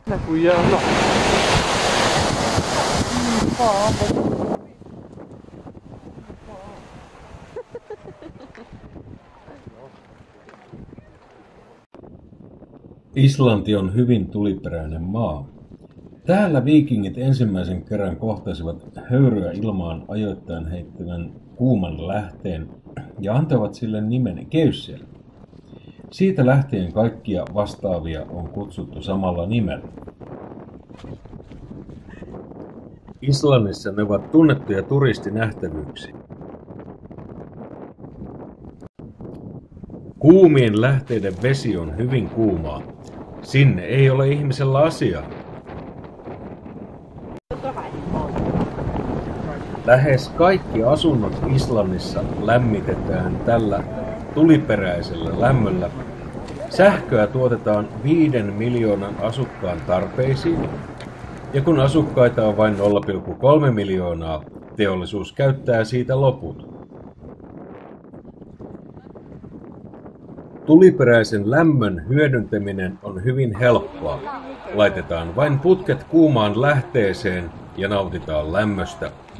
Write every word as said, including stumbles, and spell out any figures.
Nakuyama. Islanti on hyvin tuliperäinen maa. Täällä viikingit ensimmäisen kerran kohtasivat höyryä ilmaan ajoittain heittävän kuuman lähteen ja antoivat sille nimen Geyser. Siitä lähtien kaikkia vastaavia on kutsuttu samalla nimellä. Islannissa ne ovat tunnettuja turistinähtävyyksiä. Kuumien lähteiden vesi on hyvin kuumaa. Sinne ei ole ihmisellä asiaa. Lähes kaikki asunnot Islannissa lämmitetään tällä tuliperäisellä lämmöllä. Sähköä tuotetaan viiden miljoonan asukkaan tarpeisiin, ja kun asukkaita on vain nolla pilkku kolme miljoonaa, teollisuus käyttää siitä loput. Tuliperäisen lämmön hyödyntäminen on hyvin helppoa. Laitetaan vain putket kuumaan lähteeseen ja nautitaan lämmöstä.